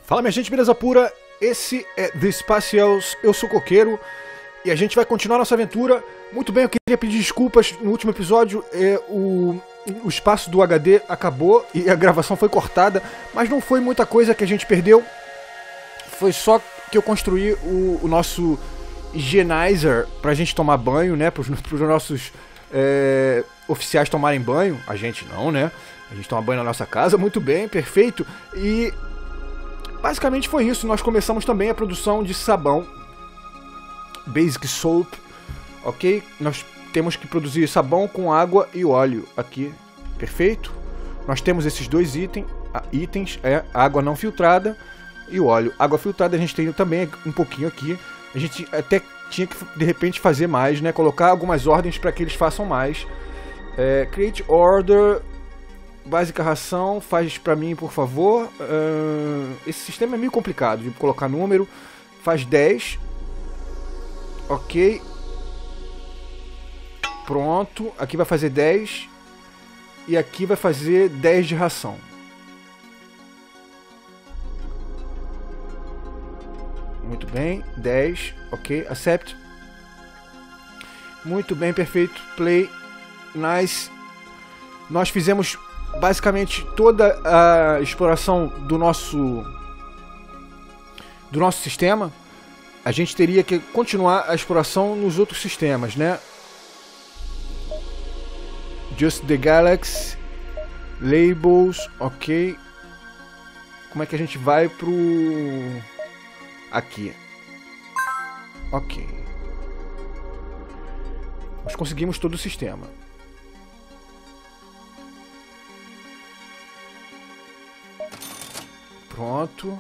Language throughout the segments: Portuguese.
Fala minha gente, beleza pura? Esse é The Spatials, eu sou o Coqueiro e a gente vai continuar nossa aventura. Muito bem, eu queria pedir desculpas, no último episódio o espaço do HD acabou e a gravação foi cortada, mas não foi muita coisa que a gente perdeu, foi só que eu construí o nosso higienizer pra gente tomar banho, né, pros nossos oficiais tomarem banho, a gente não, né, a gente toma banho na nossa casa, muito bem, perfeito, e basicamente foi isso. Nós começamos também a produção de sabão, Basic Soap, ok? Nós temos que produzir sabão com água e óleo aqui, perfeito? Nós temos esses dois itens, água não filtrada e o óleo. Água filtrada a gente tem também um pouquinho aqui. A gente até tinha que de repente fazer mais, né? Colocar algumas ordens para que eles façam mais. Create order. Básica ração, faz pra mim, por favor. Esse sistema é meio complicado de colocar número. Faz 10. Ok. Pronto. Aqui vai fazer 10. E aqui vai fazer 10 de ração. Muito bem. 10. Ok. Accept. Muito bem, perfeito. Play. Nice. Nós fizemos basicamente toda a exploração do nosso sistema. A gente teria que continuar a exploração nos outros sistemas, né? Just the Galaxy, Labels, ok. Como é que a gente vai pro... aqui. Ok. Nós conseguimos todo o sistema. Pronto.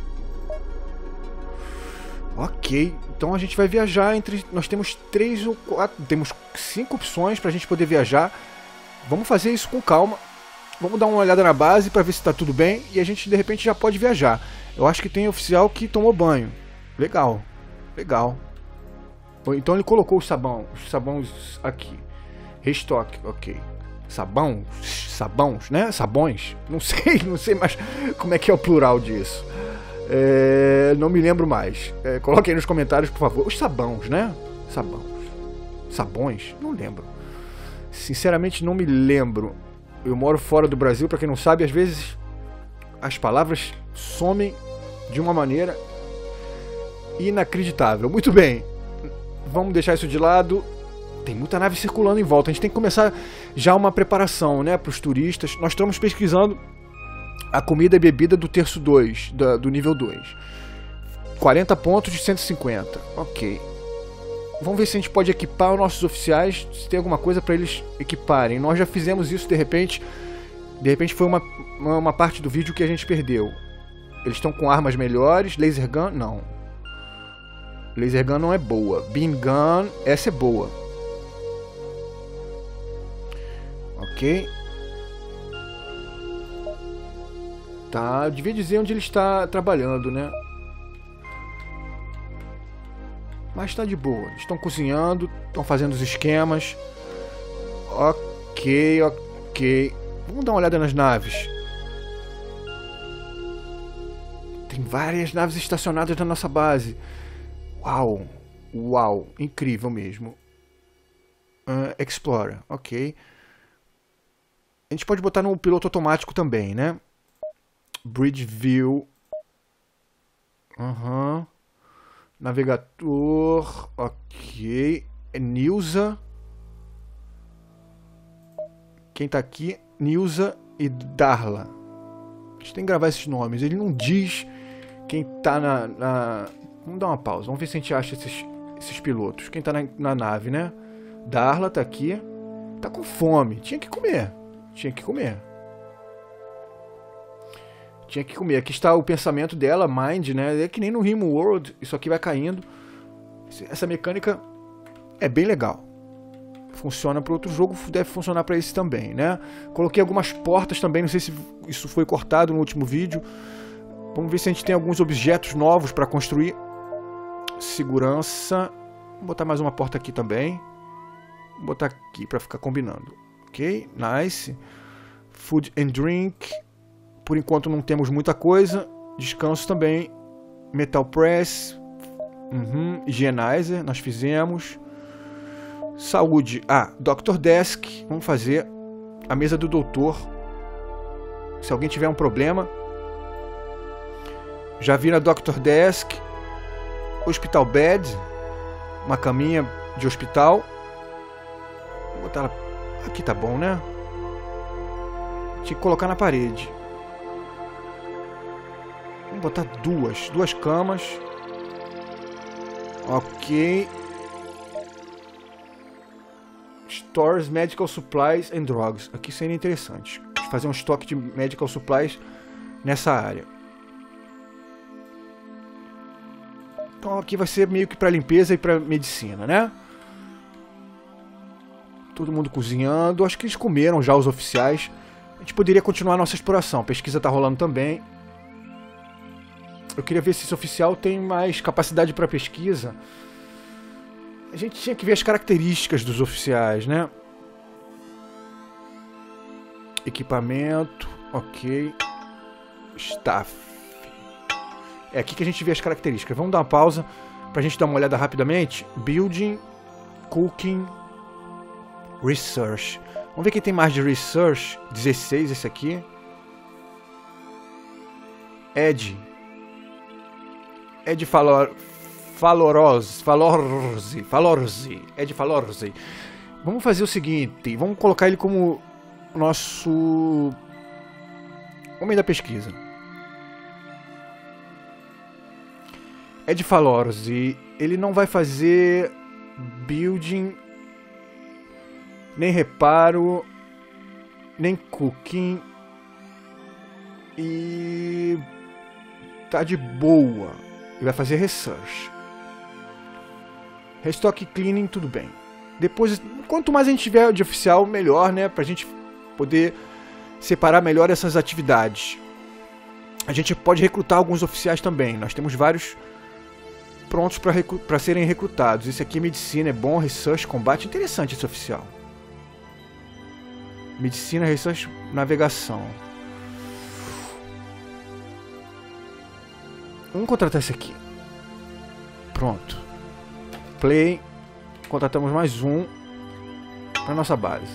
Ok. Então a gente vai viajar entre... Nós temos 3 ou 4... Temos 5 opções pra gente poder viajar. Vamos fazer isso com calma. Vamos dar uma olhada na base pra ver se tá tudo bem. E a gente de repente já pode viajar. Eu acho que tem oficial que tomou banho. Legal. Legal. Então ele colocou os sabões aqui. Restock. Ok. Sabões, né? Sabões? Não sei mais como é que é o plural disso. Não me lembro mais. Coloque aí nos comentários, por favor. Os sabões, né? Sabões? Não lembro. Sinceramente, não me lembro. Eu moro fora do Brasil, pra quem não sabe, às vezes as palavras somem de uma maneira inacreditável. Muito bem. Vamos deixar isso de lado. Tem muita nave circulando em volta. A gente tem que começar já uma preparação, né, para os turistas. Nós estamos pesquisando a comida e bebida do terço 2, do nível 2. 40 pontos de 150. Ok. Vamos ver se a gente pode equipar os nossos oficiais, se tem alguma coisa para eles equiparem. Nós já fizemos isso de repente. De repente foi uma parte do vídeo que a gente perdeu. Eles estão com armas melhores. Laser Gun, não. Laser Gun não é boa. Beam Gun, essa é boa. Ok. Tá, devia dizer onde ele está trabalhando, né? Mas tá de boa. Eles estão cozinhando, estão fazendo os esquemas. Ok. Vamos dar uma olhada nas naves. Tem várias naves estacionadas na nossa base. Uau. Incrível mesmo. Explorer, ok. A gente pode botar no piloto automático também, né? Bridge View. Navegador. Ok. Nilza. Quem tá aqui? Nilza e Darla. A gente tem que gravar esses nomes. Ele não diz quem tá na... Vamos dar uma pausa. Vamos ver se a gente acha esses pilotos. Quem tá na nave, né? Darla tá aqui. Tá com fome. Tinha que comer. Aqui está o pensamento dela, Mind, né? É que nem no RimWorld, isso aqui vai caindo. Essa mecânica é bem legal. Funciona para outro jogo, deve funcionar para esse também, né? Coloquei algumas portas também, não sei se isso foi cortado no último vídeo. Vamos ver se a gente tem alguns objetos novos para construir. Segurança. Vou botar mais uma porta aqui também. Vou botar aqui para ficar combinando. Ok, nice. Food and drink. Por enquanto não temos muita coisa. Descanso também. Metal Press. Higienizer, nós fizemos. Saúde. Dr. Desk. Vamos fazer a mesa do doutor. Se alguém tiver um problema. Já vi na Dr. Desk. Hospital Bed. Uma caminha de hospital. Vou botar ela aqui, tá bom, né? Tinha que colocar na parede. Vamos botar duas camas. Ok. Stores, Medical Supplies and Drugs. Aqui seria interessante fazer um estoque de Medical Supplies nessa área. Então aqui vai ser meio que para limpeza e para medicina, né? Todo mundo cozinhando. Acho que eles comeram já, os oficiais. A gente poderia continuar a nossa exploração. A pesquisa está rolando também. Eu queria ver se esse oficial tem mais capacidade para pesquisa. A gente tinha que ver as características dos oficiais, né? Equipamento. Ok. Staff. É aqui que a gente vê as características. Vamos dar uma pausa pra gente dar uma olhada rapidamente. Building. Cooking. Research. Vamos ver quem tem mais de Research. 16 esse aqui. Ed Falorzi. Ed Falorzi. Vamos fazer o seguinte. Vamos colocar ele como nosso homem da pesquisa. Ed Falorzi. Ele não vai fazer building, nem reparo, nem cooking. E tá de boa. Ele vai fazer research. Restock cleaning, tudo bem. Depois, quanto mais a gente tiver de oficial, melhor, né? Pra gente poder separar melhor essas atividades. A gente pode recrutar alguns oficiais também. Nós temos vários prontos para serem recrutados. Esse aqui é medicina, é bom. Research, combate. Interessante esse oficial. Medicina, research, navegação. Vamos contratar esse aqui. Pronto. Play. Contratamos mais um para nossa base.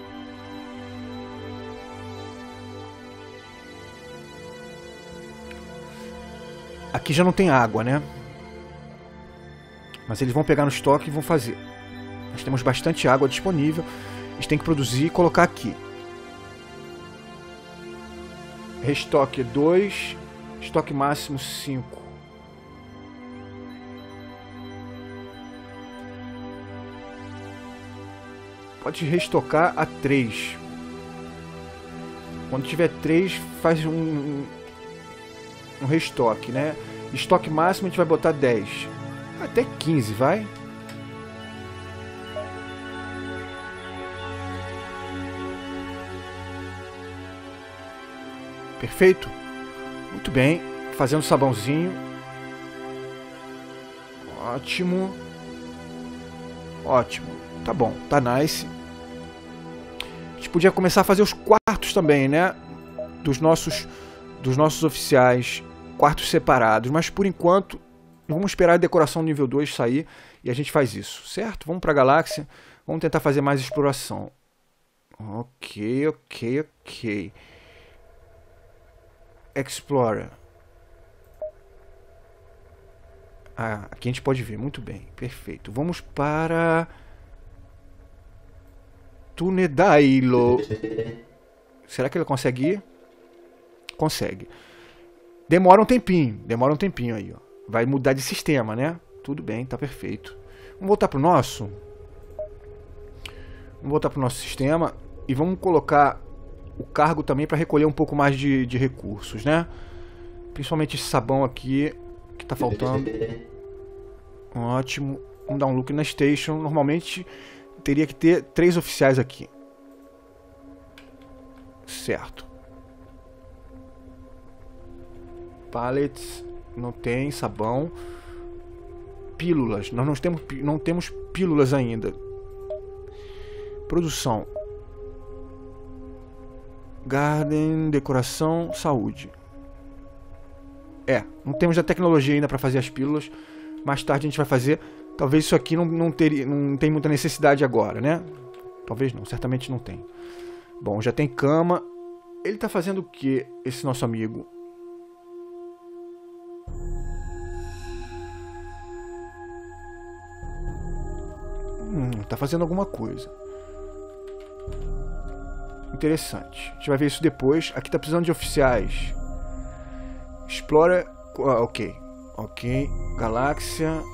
Aqui já não tem água, né? Mas eles vão pegar no estoque e vão fazer. Nós temos bastante água disponível. Eles têm que produzir e colocar aqui. Restoque 2. Estoque máximo 5. Pode restocar a 3. Quando tiver 3, faz um restoque, né? Estoque máximo a gente vai botar 10. Até 15, vai? Perfeito? Muito bem. Fazendo sabãozinho. Ótimo. Ótimo. Tá bom, tá nice. A gente podia começar a fazer os quartos também, né? Dos nossos oficiais. Quartos separados. Mas por enquanto, vamos esperar a decoração nível 2 sair e a gente faz isso, certo? Vamos pra galáxia. Vamos tentar fazer mais exploração. Ok. Explorer. Aqui a gente pode ver, muito bem, perfeito. Vamos para Tunedailo. Será que ele consegue ir? Consegue. Demora um tempinho aí, ó. Vai mudar de sistema, né? Tudo bem, tá perfeito. Vamos voltar pro nosso. Vamos voltar pro nosso sistema e vamos colocar o cargo também para recolher um pouco mais de recursos, né? Principalmente esse sabão aqui que tá faltando. Ótimo. Vamos dar um look na station. Normalmente teria que ter 3 oficiais aqui. Certo. Pallets. Não tem sabão. Pílulas. Nós não temos pílulas ainda. Produção. Garden, decoração, saúde. Não temos a tecnologia ainda para fazer as pílulas. Mais tarde a gente vai fazer. Talvez isso aqui não tem muita necessidade agora, né? Talvez não, certamente não tem. Bom, já tem cama. Ele tá fazendo o que, esse nosso amigo? Tá fazendo alguma coisa. Interessante. A gente vai ver isso depois. Aqui tá precisando de oficiais. Explora... ok. Ok. Galáxia.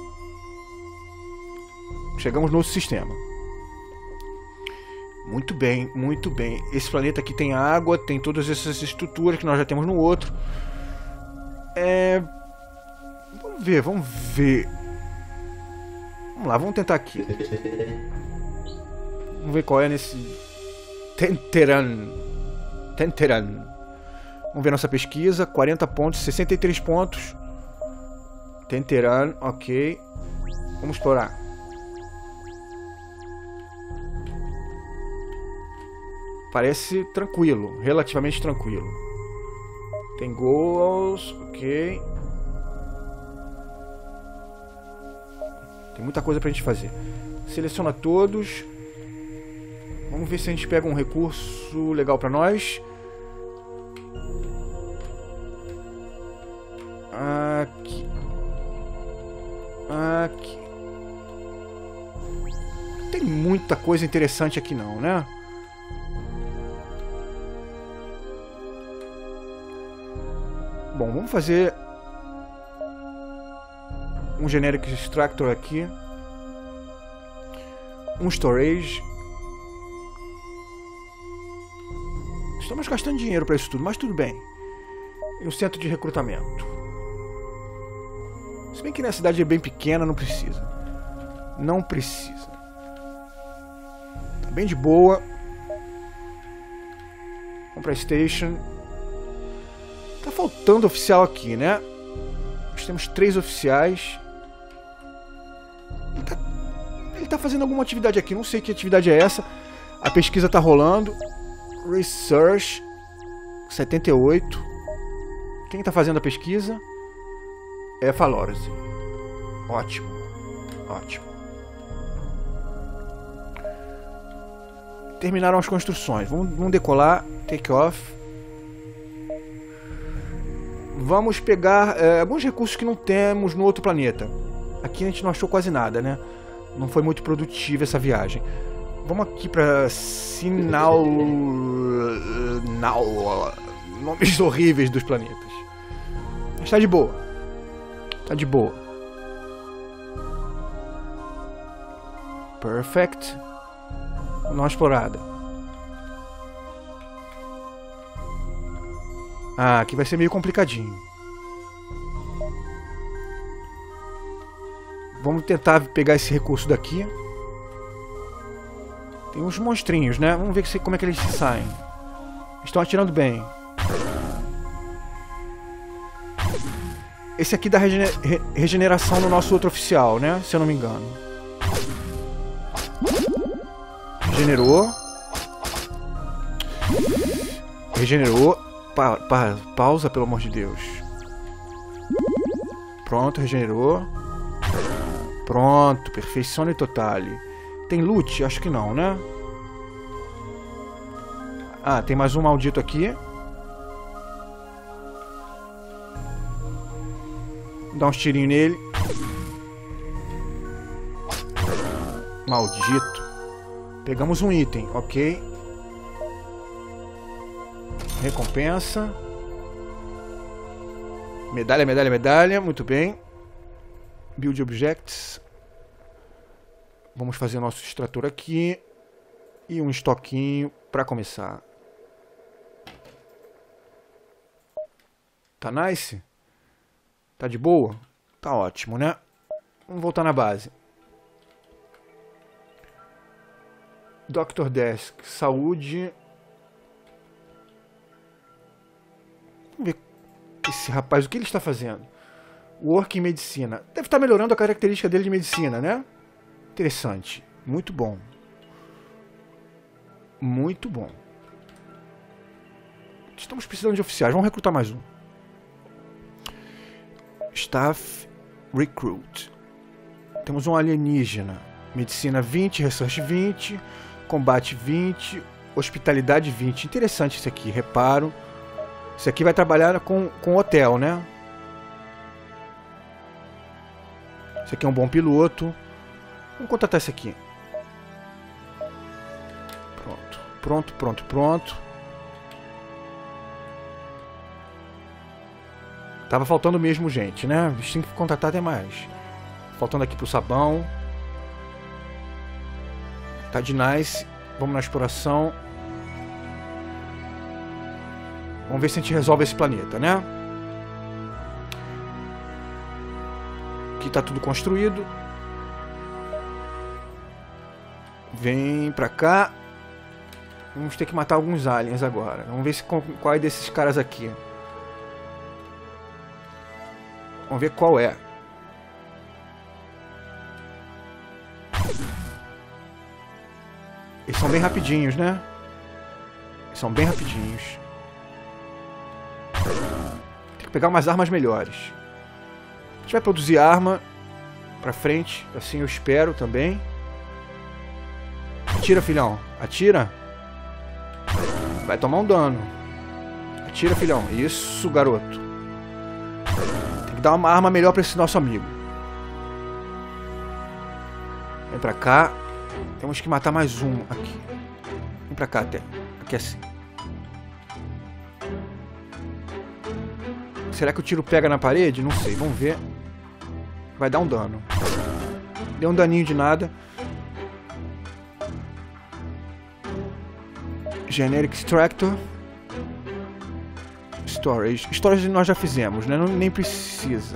Chegamos no outro sistema. Muito bem, muito bem. Esse planeta aqui tem água, tem todas essas estruturas que nós já temos no outro. Vamos ver, vamos ver. Vamos lá, vamos tentar aqui. Vamos ver qual é nesse... Tenteran. Vamos ver nossa pesquisa. 40 pontos, 63 pontos. Tenteran, ok. Vamos explorar. Parece tranquilo, relativamente tranquilo. Tem goals, ok. Tem muita coisa pra gente fazer. Seleciona todos. Vamos ver se a gente pega um recurso legal pra nós. Aqui. Aqui. Não tem muita coisa interessante aqui não, né? Bom, vamos fazer um Generic Extractor aqui. Um Storage. Estamos gastando dinheiro para isso tudo, mas tudo bem. E um centro de recrutamento. Se bem que na cidade é bem pequena, não precisa. Não precisa. Tá bem de boa. Vamos pra Station. Tá faltando oficial aqui, né? Nós temos 3 oficiais. Ele tá fazendo alguma atividade aqui. Não sei que atividade é essa. A pesquisa tá rolando. Research 78. Quem tá fazendo a pesquisa? É Falorze. Ótimo. Ótimo. Terminaram as construções. Vamos decolar. Take off. Vamos pegar alguns recursos que não temos no outro planeta. Aqui a gente não achou quase nada, né? Não foi muito produtiva essa viagem. Vamos aqui pra Sinal... Nomes horríveis dos planetas. Mas tá de boa. Tá de boa. Perfect. Não explorada. Ah, aqui vai ser meio complicadinho. Vamos tentar pegar esse recurso daqui. Tem uns monstrinhos, né? Vamos ver como é que eles saem. Estão atirando bem. Esse aqui dá regeneração no nosso outro oficial, né? Se eu não me engano. Regenerou. Regenerou. Pausa, pelo amor de Deus. Pronto, regenerou. Pronto, perfeição totale. Tem loot? Acho que não, né? Ah, tem mais um maldito aqui. Dá uns tirinhos nele. Maldito. Pegamos um item, ok. Recompensa. Medalha, medalha, medalha. Muito bem. Build Objects. Vamos fazer nosso extrator aqui. E um estoquinho para começar. Tá nice? Tá de boa? Tá ótimo, né? Vamos voltar na base. Dr. Desk. Saúde. Vamos ver esse rapaz, o que ele está fazendo? Work em medicina. Deve estar melhorando a característica dele de medicina, né? Interessante. Muito bom. Muito bom. Estamos precisando de oficiais. Vamos recrutar mais um. Staff Recruit. Temos um alienígena. Medicina 20, Research 20, Combate 20, Hospitalidade 20. Interessante isso aqui, reparo. Isso aqui vai trabalhar com hotel, né? Esse aqui é um bom piloto. Vamos contratar esse aqui. Pronto. Tava faltando mesmo gente, né? A gente tem que contratar até mais. Faltando aqui pro sabão. Tá de nice. Vamos na exploração. Vamos ver se a gente resolve esse planeta, né? Aqui tá tudo construído. Vem pra cá. Vamos ter que matar alguns aliens agora. Vamos ver qual é desses caras aqui. Vamos ver qual é. Eles são bem rapidinhos, né? Eles são bem rapidinhos. Tem que pegar umas armas melhores. A gente vai produzir arma pra frente. Assim eu espero também. Atira, filhão. Atira. Vai tomar um dano. Atira, filhão. Isso, garoto. Tem que dar uma arma melhor pra esse nosso amigo. Vem pra cá. Temos que matar mais um aqui. Vem pra cá até. Aqui assim. Será que o tiro pega na parede? Não sei. Vamos ver. Vai dar um dano. Deu um daninho de nada. Generic Extractor. Storage. Storage nós já fizemos, né? Nem precisa.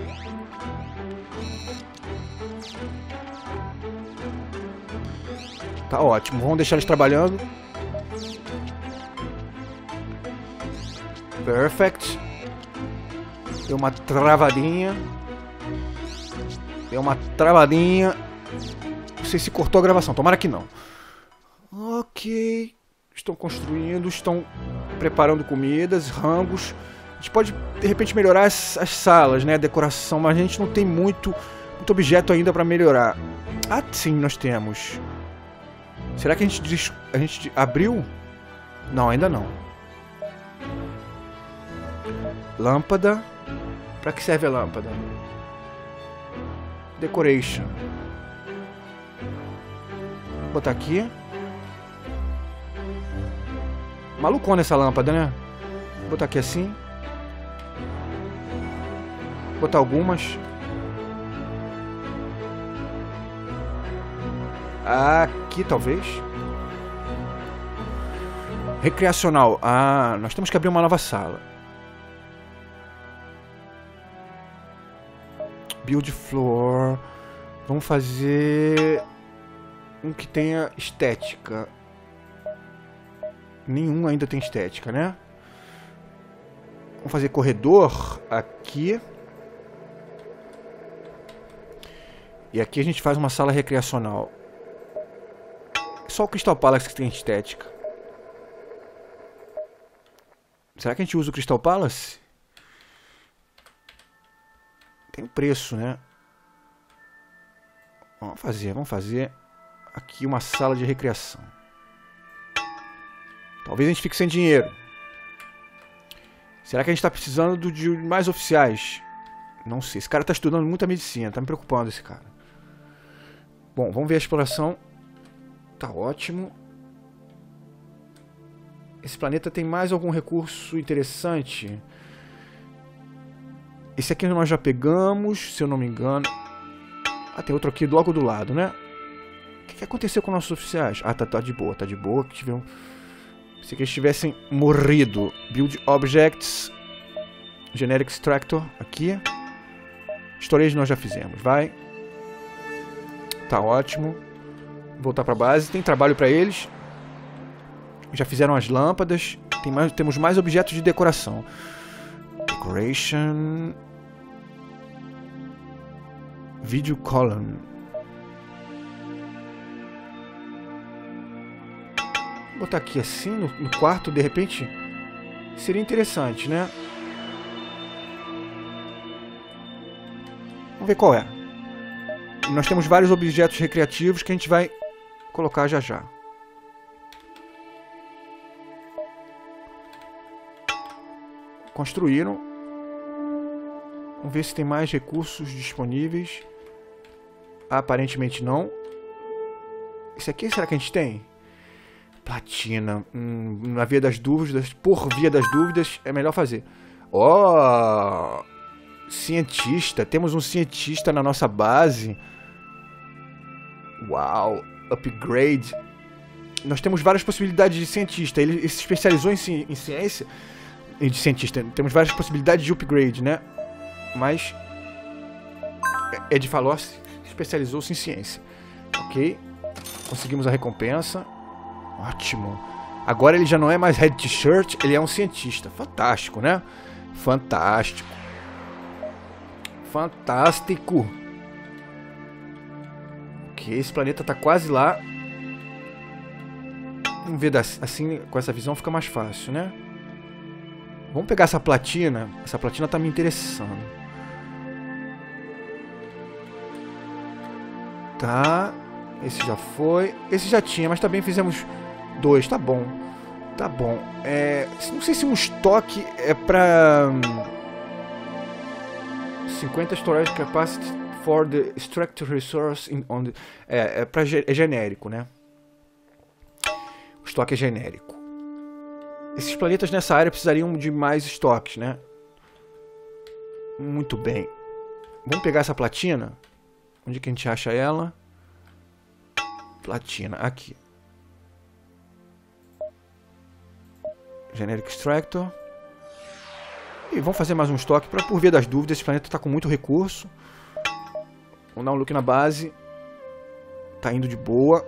Tá ótimo. Vamos deixar eles trabalhando. Perfect. Deu uma travadinha. Não sei se cortou a gravação. Tomara que não. Ok. Estão construindo, estão preparando comidas, rangos. A gente pode, de repente, melhorar as salas, né? A decoração, mas a gente não tem muito objeto ainda para melhorar. Ah, sim, nós temos. Será que a gente abriu? Não, ainda não. Lâmpada. Para que serve a lâmpada? Decoration. Vou botar aqui. Malucona essa lâmpada, né? Vou botar aqui assim. Vou botar algumas. Aqui, talvez. Recreacional. Ah, nós temos que abrir uma nova sala. Build floor. Vamos fazer um que tenha estética. Nenhum ainda tem estética, né? Vamos fazer corredor aqui. E aqui a gente faz uma sala recreacional. Só o Crystal Palace que tem estética. Será que a gente usa o Crystal Palace? Tem um preço, né? Vamos fazer aqui uma sala de recreação. Talvez a gente fique sem dinheiro. Será que a gente está precisando de mais oficiais? Não sei. Esse cara está estudando muita medicina. Tá me preocupando esse cara. Bom, vamos ver a exploração. Tá ótimo. Esse planeta tem mais algum recurso interessante? Esse aqui nós já pegamos, se eu não me engano. Ah, tem outro aqui logo do lado, né? O que aconteceu com nossos oficiais? Ah, tá de boa, que tiveram... Se que eles tivessem morrido. Build Objects. Generic Extractor. Aqui. Storage nós já fizemos. Vai. Tá ótimo. Voltar pra base. Tem trabalho pra eles. Já fizeram as lâmpadas. Temos mais objetos de decoração. Decoration. Video column. Vou botar aqui assim no quarto, de repente. Seria interessante, né? Vamos ver qual é. Nós temos vários objetos recreativos que a gente vai colocar já já. Construíram. Vamos ver se tem mais recursos disponíveis. Aparentemente não. Isso aqui, será que a gente tem? Platina. Na via das dúvidas. Por via das dúvidas, é melhor fazer. Ó! Cientista. Temos um cientista na nossa base. Uau! Upgrade. Nós temos várias possibilidades de cientista. Ele se especializou em ciência. De cientista. Temos várias possibilidades de upgrade, né? Mas Ed falou, especializou-se em ciência. Ok. Conseguimos a recompensa. Ótimo. Agora ele já não é mais Red T-Shirt, ele é um cientista. Fantástico, né? Fantástico. Fantástico. Ok, esse planeta tá quase lá. Vamos ver assim, com essa visão fica mais fácil, né? Vamos pegar essa platina. Essa platina tá me interessando. Tá. Esse já foi. Esse já tinha, mas também fizemos 2. Tá bom. Tá bom. Não sei se um estoque é pra 50 storage capacity for the structure resource é genérico, né? O estoque é genérico. Esses planetas nessa área precisariam de mais estoques, né? Muito bem. Vamos pegar essa platina. Onde que a gente acha ela? Platina, aqui. Generic Extractor. E vamos fazer mais um estoque para por via das dúvidas. Esse planeta está com muito recurso. Vamos dar um look na base. Tá indo de boa.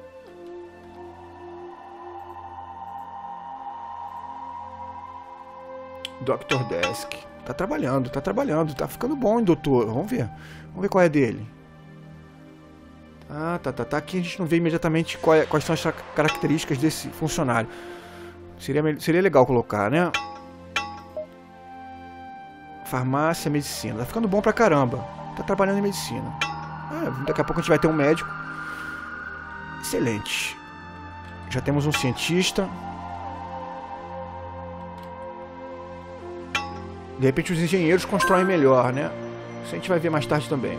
Dr. Desk. Tá trabalhando, tá trabalhando. Tá ficando bom, hein, doutor? Vamos ver. Vamos ver qual é dele. Tá. Aqui a gente não vê imediatamente quais são as características desse funcionário. Seria legal colocar, né? Farmácia, medicina. Tá ficando bom pra caramba. Tá trabalhando em medicina. Daqui a pouco a gente vai ter um médico. Excelente. Já temos um cientista. De repente os engenheiros constroem melhor, né? Isso a gente vai ver mais tarde também.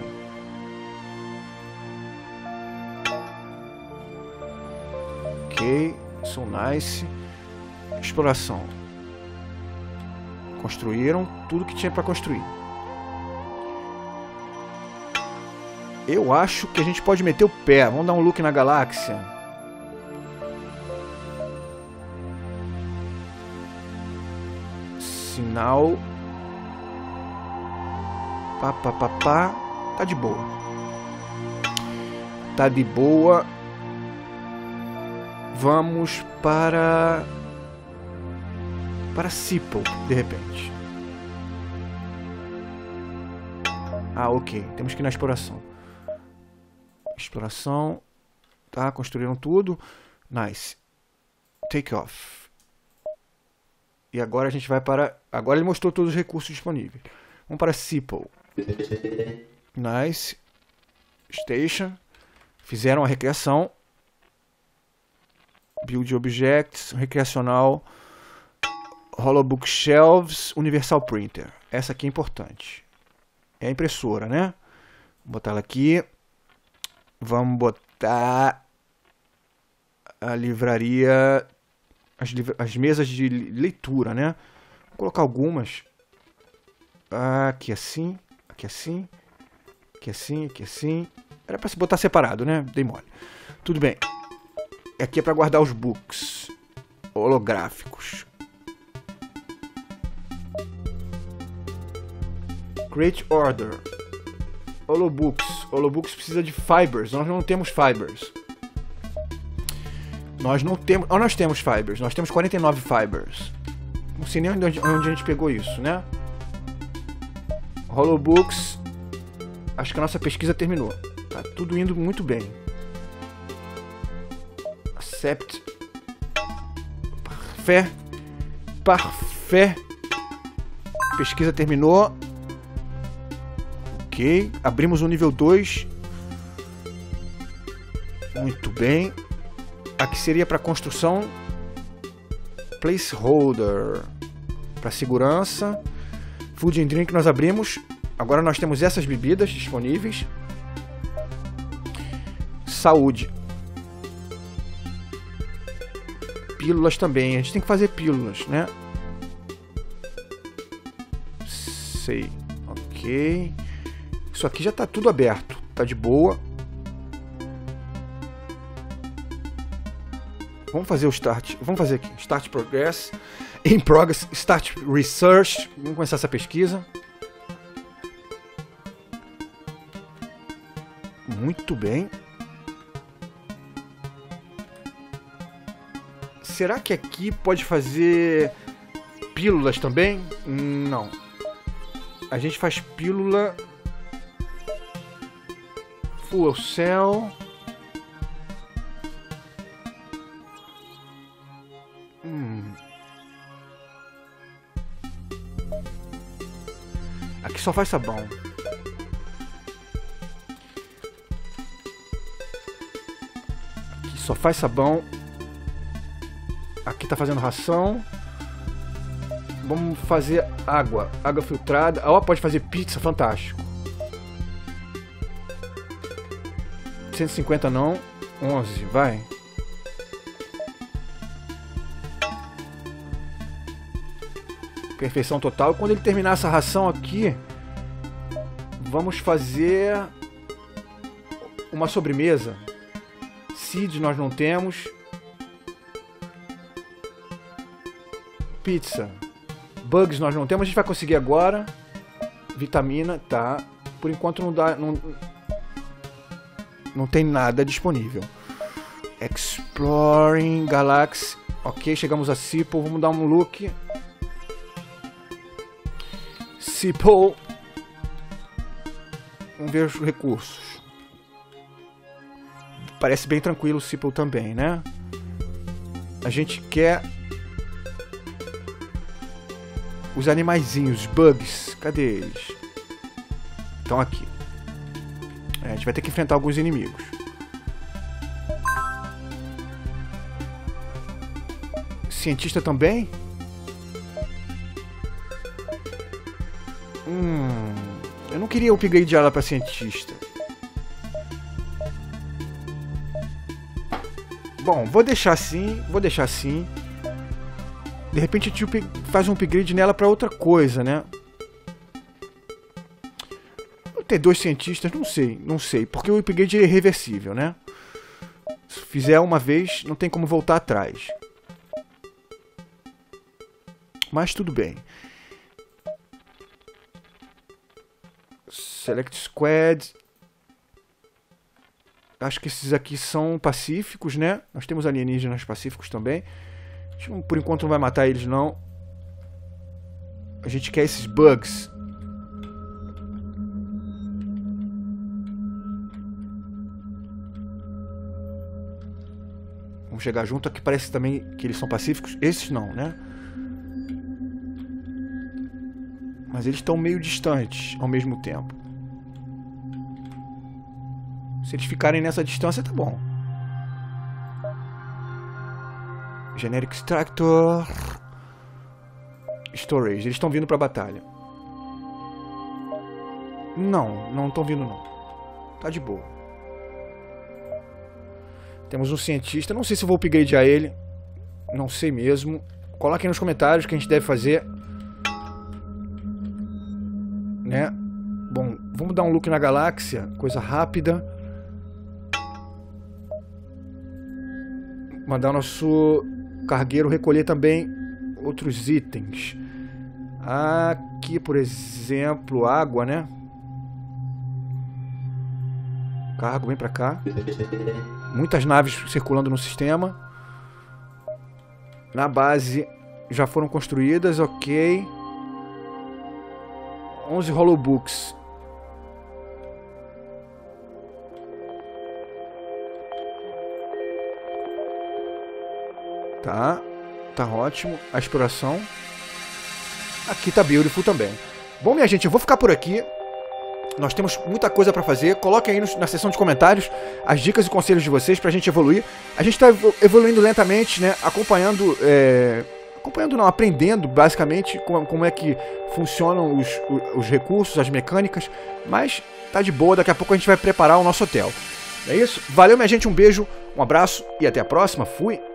Ok, so nice. Exploração. Construíram tudo que tinha para construir. Eu acho que a gente pode meter o pé. Vamos dar um look na galáxia. Sinal. Tá de boa. Tá de boa. Vamos para Sipple, de repente. Ok. Temos que ir na exploração. Exploração. Tá, construíram tudo. Nice. Take off. E agora a gente vai para... Agora ele mostrou todos os recursos disponíveis. Vamos para Sipple. Nice. Station. Fizeram a recreação. Build Objects. Recreacional. Holobook Shelves. Universal Printer. Essa aqui é importante. É a impressora, né? Vou botar ela aqui. Vamos botar a livraria... As mesas de leitura, né? Vou colocar algumas. Aqui assim. Aqui assim. Aqui assim. Aqui assim. Era pra se botar separado, né? Dei mole. Tudo bem. Aqui é pra guardar os books holográficos. Create order. Holobooks. Holobooks precisa de fibers. Nós não temos fibers. Nós não temos... nós temos fibers. Nós temos 49 fibers. Não sei nem onde a gente pegou isso, né? Holobooks. Acho que a nossa pesquisa terminou. Tá tudo indo muito bem. Accept. Parfait. Parfait. Pesquisa terminou. Ok. Ok, abrimos o nível 2. Muito bem. Aqui seria para construção. Placeholder. Para segurança. Food and Drink nós abrimos. Agora nós temos essas bebidas disponíveis. Saúde. Pílulas também. A gente tem que fazer pílulas, né? Sei. Ok. Isso aqui já está tudo aberto. Tá de boa. Vamos fazer o start. Vamos fazer aqui. Start Progress. In Progress. Start Research. Vamos começar essa pesquisa. Muito bem. Será que aqui pode fazer pílulas também? Não. A gente faz pílula. Fuel Cell. Aqui só faz sabão. Aqui só faz sabão. Aqui tá fazendo ração. Vamos fazer água. Água filtrada. Ó, pode fazer pizza, fantástico. 150 não. 11, vai. Perfeição total. Quando ele terminar essa ração aqui, vamos fazer uma sobremesa. Seeds nós não temos. Pizza. Bugs nós não temos. A gente vai conseguir agora. Vitamina, tá. Por enquanto não dá. Não tem nada disponível. Exploring Galaxy. Ok, chegamos a Sipol. Vamos dar um look. Sipol. Vamos ver os recursos. Parece bem tranquilo o Sipol também, né? A gente quer os animaizinhos, bugs. Cadê eles? Estão aqui. A gente vai ter que enfrentar alguns inimigos. Cientista também? Eu não queria upgrade ela para cientista. Bom, vou deixar assim. Vou deixar assim. De repente a gente faz um upgrade nela para outra coisa, né? Vou ter 2 cientistas, não sei. Porque o upgrade é irreversível, né? Se fizer uma vez, não tem como voltar atrás. Mas tudo bem. Select Squad. Acho que esses aqui são pacíficos, né? Nós temos alienígenas pacíficos também. A gente, por enquanto não vai matar eles, não. A gente quer esses bugs. Vamos chegar junto. Aqui parece também que eles são pacíficos. Esses não, né? Mas eles estão meio distantes ao mesmo tempo. Se eles ficarem nessa distância, tá bom. Generic Extractor. Storage. Eles estão vindo pra batalha. Não estão vindo não. Tá de boa. Temos um cientista. Não sei se eu vou upgradear ele. Não sei mesmo. Coloquem nos comentários o que a gente deve fazer. Né? Bom, vamos dar um look na galáxia. Coisa rápida. Mandar o nosso cargueiro recolher também outros itens. Aqui, por exemplo, água, né? Cargo, vem pra cá. Muitas naves circulando no sistema. Na base já foram construídas, ok. 11 holobooks. Tá ótimo. A exploração. Aqui tá beautiful também. Bom, minha gente, eu vou ficar por aqui. Nós temos muita coisa pra fazer. Coloquem aí na seção de comentários as dicas e conselhos de vocês pra gente evoluir. A gente tá evoluindo lentamente, né? Aprendendo basicamente como é que funcionam os recursos, as mecânicas. Mas tá de boa, daqui a pouco a gente vai preparar o nosso hotel. É isso? Valeu, minha gente, um beijo, um abraço e até a próxima. Fui!